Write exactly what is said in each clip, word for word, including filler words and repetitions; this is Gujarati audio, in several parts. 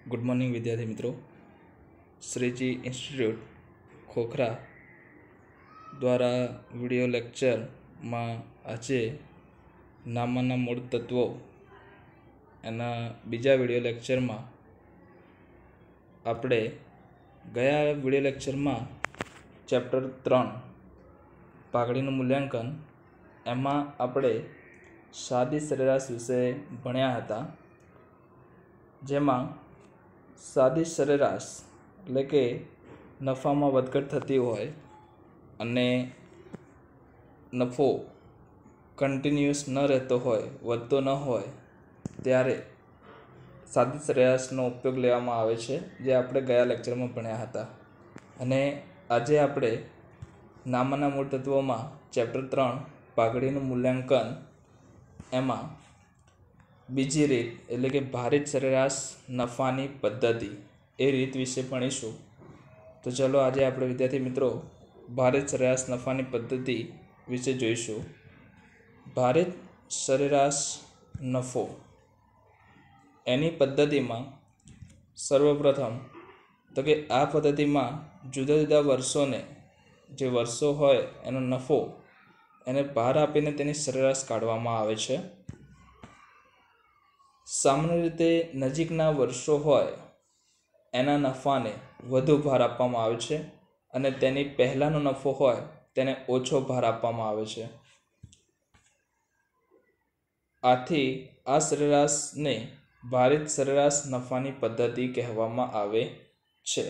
गुड मॉर्निंग विद्यार्थी मित्रों। श्रीजी इंस्टीट्यूट खोखरा द्वारा विडियो लेक्चर में आज नामना मूળ तत्वों एना बीजा विडियो लेक्चर में आपणे गया विडियो लेक्चर में चैप्टर त्रण पाघड़ीनुं मूल्यांकन एमां आपणे सादी सरेराश विषे भण्या हता। जेमां सादी सरेराश એટલે કે નફામાં વધઘટ થતી હોય અને નફો કન્ટિન્યુઅસ ન રહેતો હોય, વધતો ન હોય, ત્યારે સાદી સરેરાશનો ઉપયોગ લેવામાં આવે છે, જે આપણે ગયા લેક્ચરમાં ભણ્યા હતા। અને આજે આપણે નામના મૂળ તત્વોમાં ચેપ્ટર ત્રણ પાઘડીનું મૂલ્યાંકન એમાં બીજી રીત એટલે કે ભારિત સરેરાશ નફાની પદ્ધતિ એ રીત વિશે ભણીશું। તો ચલો આજે આપણે વિદ્યાર્થી મિત્રો ભારિત સરેરાશ નફાની પદ્ધતિ વિશે જોઈશું। ભારિત સરેરાશ નફો એની પદ્ધતિમાં સર્વપ્રથમ તો કે આ પદ્ધતિમાં જુદા જુદા વર્ષોને જે વર્ષો હોય એનો નફો એને ભાર આપીને તેની સરેરાશ કાઢવામાં આવે છે। સામાન્ય રીતે નજીકના વર્ષો હોય એના નફાને વધુ ભાર આપવામાં આવે છે અને તેની પહેલાંનો નફો હોય તેને ઓછો ભાર આપવામાં આવે છે। આથી આ સરેરાશને ભારિત સરેરાશ નફાની પદ્ધતિ કહેવામાં આવે છે।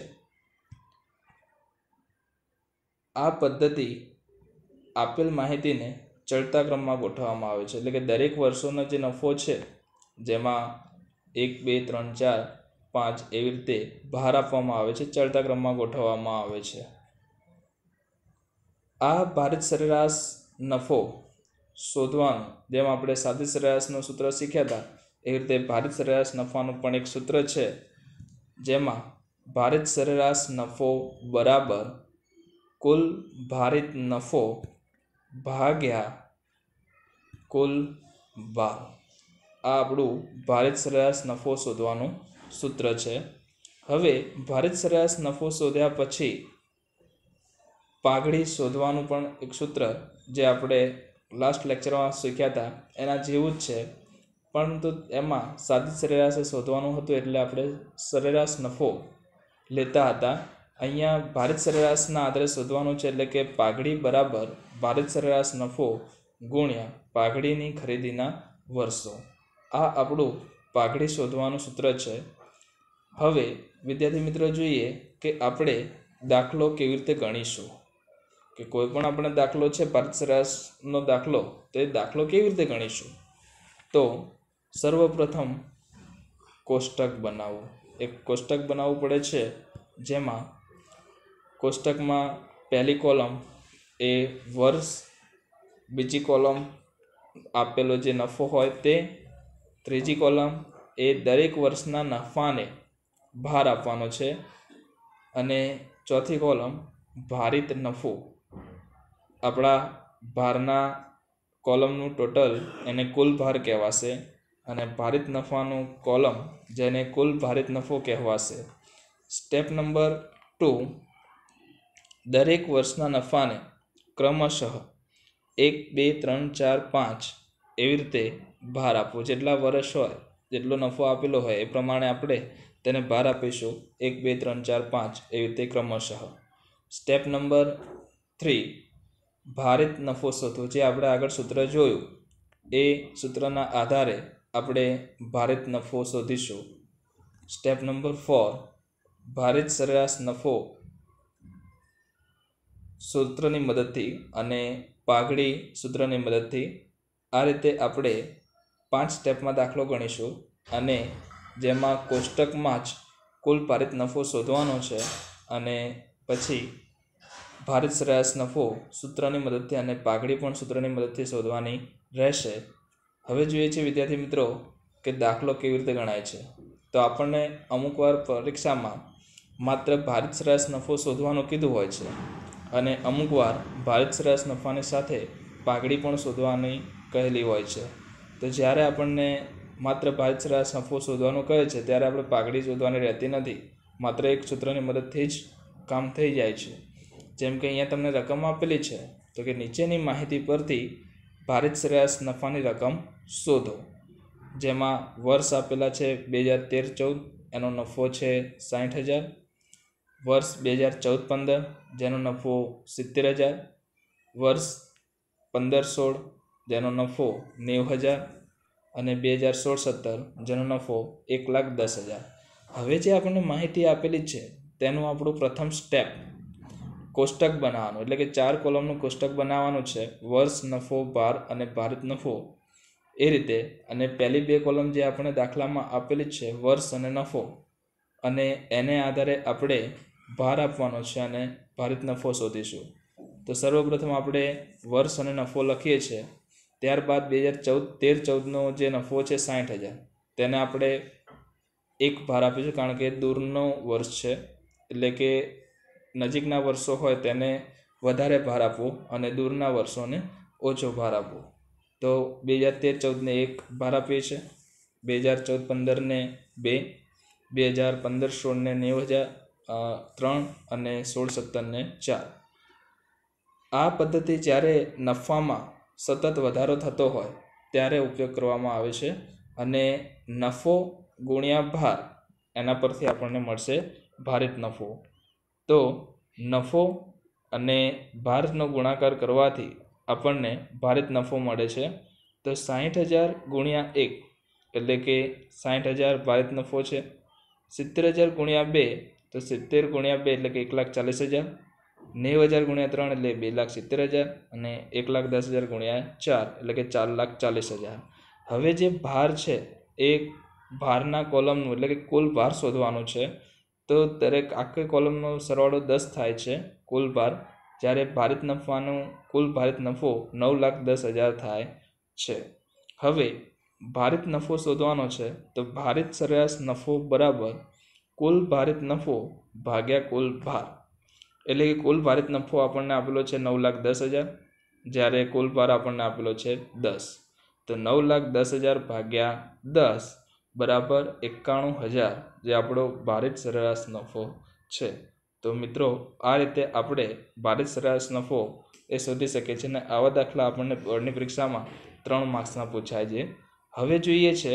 આ પદ્ધતિ આપેલ માહિતીને ચડતા ક્રમમાં ગોઠવવામાં આવે છે, એટલે કે દરેક વર્ષોનો જે નફો છે જેમાં એક બે ત્રણ ચાર પાંચ એવી રીતે ભાર આપવામાં આવે છે, ચડતા ક્રમમાં ગોઠવવામાં આવે છે। આ ભારિત સરેરાશ નફો શોધવાનું જેમ આપણે સાદી સરેરાશનું સૂત્ર શીખ્યા હતા એ રીતે ભારિત સરેરાશ નફાનું પણ એક સૂત્ર છે, જેમાં ભારિત સરેરાશ નફો બરાબર કુલ ભારિત નફો ભાગ્યા કુલ ભાર। આ આપણું ભારિત સરેરાશ નફો શોધવાનું સૂત્ર છે। હવે ભારિત સરેરાશ નફો શોધ્યા પછી પાઘડી શોધવાનું પણ એક સૂત્ર જે આપણે લાસ્ટ લેક્ચરમાં શીખ્યા હતા એના જેવું જ છે, પરંતુ એમાં સાદી સરેરાશ શોધવાનું હતું એટલે આપણે સરેરાશ નફો લેતા હતા। અહીંયા ભારિત સરેરાશના આધારે શોધવાનું છે, એટલે કે પાઘડી બરાબર ભારિત સરેરાશ નફો ગુણ્યા પાઘડીની ખરીદીના વર્ષો। આ આપણું પાઘડી શોધવાનું સૂત્ર છે। હવે વિદ્યાર્થી મિત્રો જોઈએ કે આપણે દાખલો કેવી રીતે ગણીશું, કે કોઈ પણ આપણે દાખલો છે ભારિત સરેરાશનો દાખલો, તો એ દાખલો કેવી રીતે ગણીશું। તો સર્વપ્રથમ કોષ્ટક બનાવવું, એક કોષ્ટક બનાવવું પડે છે, જેમાં કોષ્ટકમાં પહેલી કોલમ એ વર્ષ, બીજી કોલમ આપેલો જે નફો હોય તે, ત્રીજી કોલમ એ દરેક વર્ષના નફાને ભાર આપવાનો છે, અને ચોથી કોલમ ભારિત નફો, આપણા ભારના કોલમનું ટોટલ એને કુલ ભાર કહેવાશે, અને ભારિત નફાનું કોલમ જેને કુલ ભારિત નફો કહેવાશે। સ્ટેપ નંબર ટુ, દરેક વર્ષના નફાને ક્રમશઃ એક બે ત્રણ ચાર પાંચ એવી રીતે ભાર આપવો, જેટલા વર્ષ હોય જેટલો નફો આપેલો હોય એ પ્રમાણે આપણે તેને ભાર આપીશું, એક બે ત્રણ ચાર પાંચ એવી રીતે ક્રમશઃ। સ્ટેપ નંબર થ્રી, ભારિત નફો શોધવો, જે આપણે આગળ સૂત્ર જોયું એ સૂત્રના આધારે આપણે ભારિત નફો શોધીશું। સ્ટેપ નંબર ફોર, ભારિત સરેરાશ નફો સૂત્રની મદદથી અને પાઘડી સૂત્રની મદદથી આ રીતે આપણે પાંચ સ્ટેપમાં દાખલો ગણીશું, અને જેમાં કોષ્ટકમાં જ કુલ ભારિત નફો શોધવાનો છે, અને પછી ભારિત સરેરાશ નફો સૂત્રની મદદથી અને પાઘડી પણ સૂત્રની મદદથી શોધવાની રહેશે। હવે જોઈએ છે વિદ્યાર્થી મિત્રો કે દાખલો કેવી રીતે ગણાય છે। તો આપણને અમુકવાર પરીક્ષામાં માત્ર ભારિત સરેરાશ નફો શોધવાનું કીધું હોય છે, અને અમુકવાર ભારિત સરેરાશ નફાની સાથે પાઘડી પણ શોધવાની કહેલી હોય છે। તો જ્યારે આપણને માત્ર ભારિત સરેરાશ નફો શોધવાનું કહે છે ત્યારે આપણે પાઘડી શોધવાની રહેતી નથી, માત્ર એક સૂત્રની મદદથી જ કામ થઈ જાય છે. જેમ કે અહીંયા તમને રકમ આપેલી છે તો કે નીચેની માહિતી પરથી ભારિત સરેરાશ નફાની રકમ શોધો. જેમાં વર્ષ આપેલા છે બે હજાર તેર ચૌદ, એનો નફો છે સાઠ હજાર. વર્ષ બે હજાર ચૌદ પંદર જેનો નફો સિત્તેર હજાર. વર્ષ પંદર સોળ જેનો નફો નેવું હજાર. અને બે હજાર સોળ સત્તર જેનો નફો એક લાખ દસ હજાર. હવે જે આપણને માહિતી આપેલી છે તેનું આપણું પ્રથમ સ્ટેપ કોષ્ટક બનાવવાનું, એટલે કે ચાર કોલમનું કોષ્ટક બનાવવાનું છે. વર્ષ, નફો, ભાર અને ભારિત નફો એ રીતે. અને પહેલી બે કોલમ જે આપણે દાખલામાં આપેલી છે વર્ષ અને નફો, અને એને આધારે આપણે ભાર આપવાનો છે અને ભારિત નફો શોધીશું. તો સર્વપ્રથમ આપણે વર્ષ અને નફો લખીએ છીએ. ત્યારબાદ બે હજાર ચૌદ તેર ચૌદનો જે નફો છે સાઠ હજાર, તેને આપણે એક ભાર આપીશું કારણ કે દૂરનો વર્ષ છે, એટલે કે નજીકના વર્ષો હોય તેને વધારે ભાર આપવો અને દૂરના વર્ષોને ઓછો ભાર આપવો. તો બે હજાર તેર ચૌદને એક ભાર આપીએ છીએ, બે હજાર ચૌદ પંદરને બે, બે હજાર પંદર સોળને નેવું હજાર ત્રણ અને સોળ સત્તરને ચાર. આ પદ્ધતિ જ્યારે નફામાં સતત વધારો થતો હોય ત્યારે ઉપયોગ કરવામાં આવે છે. અને નફો ગુણ્યા ભાર એના પરથી આપણને મળશે ભારિત નફો. તો નફો અને ભારનો ગુણાકાર કરવાથી આપણને ભારિત નફો મળે છે. તો સાઠ હજાર ગુણ્યા એક એટલે કે સાઠ હજાર ભારિત નફો છે. સિત્તેર હજાર ગુણ્યા બે તો સિત્તેર ગુણ્યા બે એટલે કે એક લાખ ચાલીસ હજાર. નેવું હજાર ગુણ્યા ત્રણ એટલે બે લાખ સિત્તેર હજાર. અને એક લાખ દસ હજાર ગુણ્યા ચાર એટલે કે ચાર લાખ ચાલીસ હજાર. હવે જે ભાર છે એ ભારના કોલમનું એટલે કે કુલ ભાર શોધવાનું છે. તો દરેક આખી કોલમનો સરવાળો દસ થાય છે કુલ ભાર, જ્યારે ભારિત નફાનું કુલ ભારિત નફો નવ લાખ દસ હજાર થાય છે. હવે ભારિત નફો શોધવાનો છે તો ભારિત સરેરાશ નફો બરાબર કુલ ભારિત નફો ભાગ્યા કુલ ભાર. એટલે કે કુલ ભારિત નફો આપણને આપેલો છે નવ લાખ દસ હજાર, જ્યારે કુલ ભાર આપણને આપેલો છે દસ. તો નવ લાખ દસ હજાર ભાગ્યા દસ બરાબર એકાણું હજાર, જે આપણો ભારિત સરેરાશ નફો છે. તો મિત્રો આ રીતે આપણે ભારિત સરેરાશ નફો એ શોધી શકીએ છીએ. અને આવા દાખલા આપણને બોર્ડની પરીક્ષામાં ત્રણ માર્ક્સના પૂછાય છે. હવે જોઈએ છે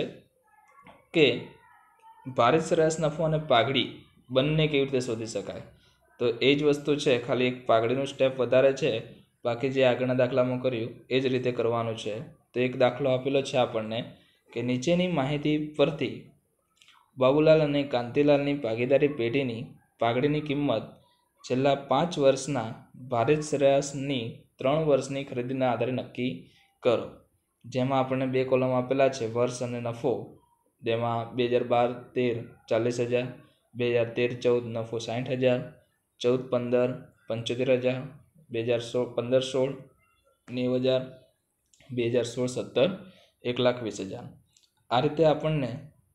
કે ભારિત સરેરાશ નફો અને પાઘડી બંને કેવી રીતે શોધી શકાય. તો એ જ વસ્તુ છે, ખાલી એક પાઘડીનું સ્ટેપ વધારે છે, બાકી જે આગળના દાખલામાં કર્યું એ જ રીતે કરવાનું છે. તો એક દાખલો આપેલો છે આપણને કે નીચેની માહિતી પરથી બાબુલાલ અને કાંતિલાલની ભાગીદારી પેઢીની પાઘડીની કિંમત છેલ્લા પાંચ વર્ષના ભારિત સરેરાશની ત્રણ વર્ષની ખરીદીના આધારે નક્કી કરો. જેમાં આપણને બે કોલમ આપેલા છે વર્ષ અને નફો, જેમાં બે હજાર બાર તેર ચાલીસ હજાર, બે હજાર તેર ચૌદ નફો સાઠ હજાર, ચૌદ પંદર પંચોતેર હજાર, બે હજાર સોળ પંદર સોળ નેવું હજાર, બે હજાર સોળ સત્તર એક લાખ વીસ હજાર. આ રીતે આપણને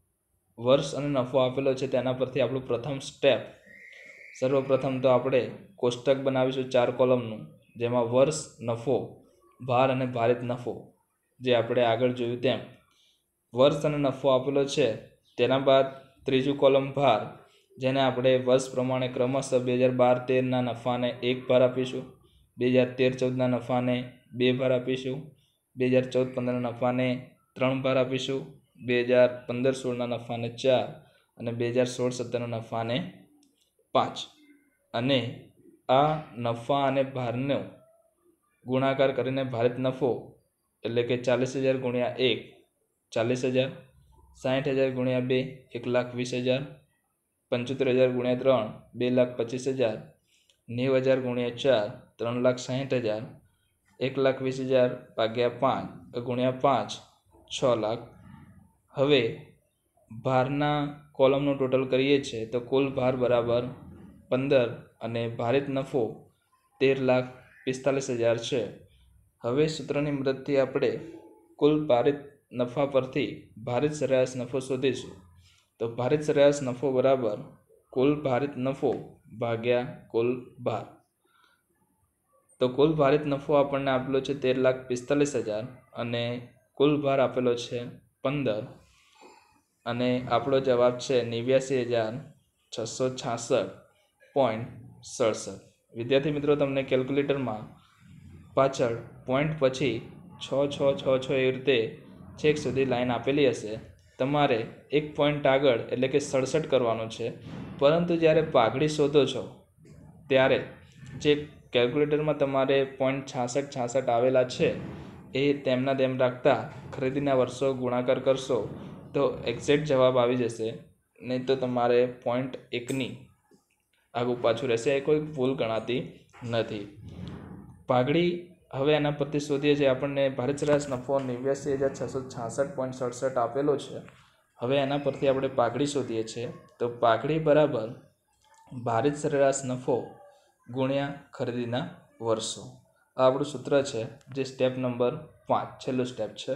વર્ષ અને નફો આપેલો છે તેના પરથી આપણું પ્રથમ સ્ટેપ, સર્વપ્રથમ તો આપણે કોષ્ટક બનાવીશું ચાર કોલમનું, જેમાં વર્ષ, નફો, ભાર અને ભારિત નફો જે આપણે આગળ જોયું તેમ વર્ષ અને નફો આપેલો છે. તેના બાદ ત્રીજું કોલમ ભાર, જેને આપણે વર્ષ પ્રમાણે ક્રમશઃ બે હજાર બાર તેરના નફાને એક ભાર આપીશું, બે હજાર તેર ચૌદના નફાને બે ભાર આપીશું, બે હજાર ચૌદ પંદરના નફાને ત્રણ ભાર આપીશું, બે હજાર પંદર સોળના નફાને ચાર અને બે હજાર સોળ સત્તરના નફાને પાંચ. અને આ નફા અને ભારનો ગુણાકાર કરીને ભારિત નફો એટલે કે ચાલીસ હજાર ગુણ્યા એક ચાલીસ હજાર, સાઠ હજાર ગુણ્યા બે એક લાખ વીસ હજાર, પંચોતેર હજાર ગુણ્યા ત્રણ બે લાખ પચીસ હજાર, નેવું હજાર ગુણ્યા ચાર ત્રણ લાખ સાઠ હજાર, એક લાખ વીસ હજાર ભાગ્યા પાંચ ગુણ્યા પાંચ છ લાખ. હવે ભારના કોલમનું ટોટલ કરીએ છીએ તો કુલ ભાર બરાબર પંદર અને ભારિત નફો તેર લાખ પિસ્તાલીસ હજાર છે. હવે સૂત્રની મદદથી આપણે કુલ ભારિત નફા પરથી ભારિત સરેરાશ નફો શોધીશું. તો ભારિત સરેરાશ નફો બરાબર કુલ ભારિત નફો ભાગ્યા કુલ ભાર. તો કુલ ભારિત નફો આપણને આપેલો છે તેર લાખ પિસ્તાલીસ હજાર અને કુલ ભાર આપેલો છે પંદર. અને આપણો જવાબ છે નેવ્યાસી હજાર છસો છાસઠ પોઈન્ટ સડસઠ. વિદ્યાર્થી મિત્રો, તમને કેલ્ક્યુલેટરમાં પાછળ પોઈન્ટ પછી છ છ છ છ એ રીતે છેક સુધી લાઈન આપેલી હશે. તમારે એક પોઈન્ટ આગળ એટલે કે સડસઠ કરવાનું છે, પરંતુ જ્યારે પાઘડી શોધો છો ત્યારે જે કેલ્ક્યુલેટરમાં તમારે પોઈન્ટ છાસઠ છાસઠ આવેલા છે એ તેમના તેમ રાખતા ખરીદીના વર્ષો ગુણાકાર કરશો તો એક્ઝેક્ટ જવાબ આવી જશે. નહીં તો તમારે પોઈન્ટ એકની આગું પાછું રહેશે, એ કોઈ ભૂલ ગણાતી નથી. પાઘડી હવે એના પરથી શોધીએ છીએ. આપણને ભારત સરેરાશ નફો નેવ્યાસી હજાર છસો છાસઠ પોઈન્ટ સડસઠ આપેલો છે. હવે એના પરથી આપણે પાઘડી શોધીએ છીએ. તો પાઘડી બરાબર ભારત સરેરાશ નફો ગુણ્યા ખરીદીના વર્ષો. આ આપણું સૂત્ર છે, જે સ્ટેપ નંબર પાંચ છેલ્લું સ્ટેપ છે.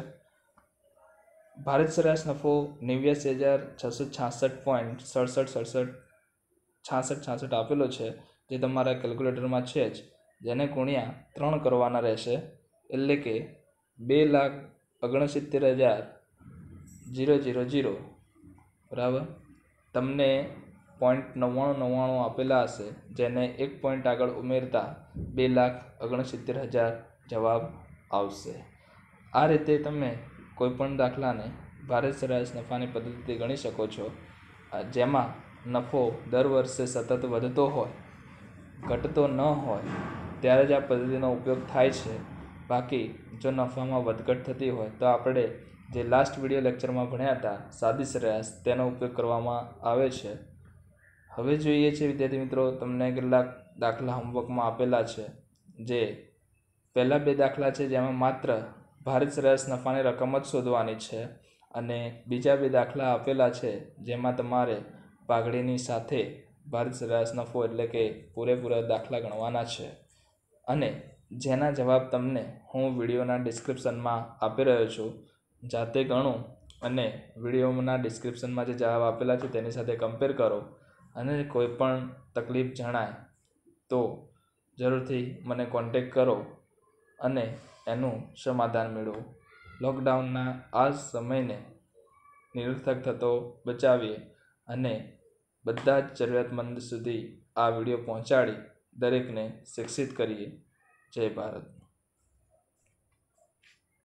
ભારત સરેરાશ નફો નેવ્યાસી હજાર છસો છાસઠ પોઈન્ટ સડસઠ સડસઠ છાસઠ છાસઠ આપેલો છે, જે તમારા કેલ્ક્યુલેટરમાં છે જ, જેને ગુણ્યા ત્રણ કરવાના રહેશે. એટલે કે બે લાખ ઓગણસિત્તેર હજાર જીરો જીરો જીરો બરાબર. તમને પોઈન્ટ નવ્વાણું નવ્વાણું આપેલા હશે, જેને એક પોઈન્ટ આગળ ઉમેરતા બે લાખ ઓગણસિત્તેર હજાર જવાબ આવશે. આ રીતે તમે કોઈપણ દાખલાને ભારત સરેરાશ નફાની પદ્ધતિથી ગણી શકો છો, જેમાં નફો દર વર્ષે સતત વધતો હોય, ઘટતો ન હોય ત્યારે જ આ પદ્ધતિનો ઉપયોગ થાય છે. બાકી જો નફામાં વધઘટ થતી હોય તો આપણે જે લાસ્ટ વિડીયો લેક્ચરમાં ભણ્યા હતા સાદી સરેરાશ, તેનો ઉપયોગ કરવામાં આવે છે. હવે જોઈએ છે વિદ્યાર્થી મિત્રો, તમને કેટલાક દાખલા હોમવર્કમાં આપેલા છે. જે પહેલાં બે દાખલા છે જેમાં માત્ર ભારત સરેરાશ નફાની રકમ જ શોધવાની છે, અને બીજા બે દાખલા આપેલા છે જેમાં તમારે પાઘડીની સાથે ભારત સરેરાશ નફો એટલે કે પૂરેપૂરા દાખલા ગણવાના છે. અને જેના જવાબ તમને હું વિડીયોના ડિસ્ક્રિપ્શનમાં આપી રહ્યો છું. જાતે ગણો અને વિડીયોના ડિસ્ક્રિપ્શનમાં જે જવાબ આપેલા છે તેની સાથે કમ્પેર કરો. અને કોઈ પણ તકલીફ જણાય તો જરૂરથી મને કોન્ટેક કરો અને એનું સમાધાન મેળવો. લોકડાઉનના આ સમયને નિરર્થક થતો બચાવીએ અને બધા જ જરૂરિયાતમંદ સુધી આ વિડીયો પહોંચાડી દરેકને શિક્ષિત કરીએ. જય ભારત.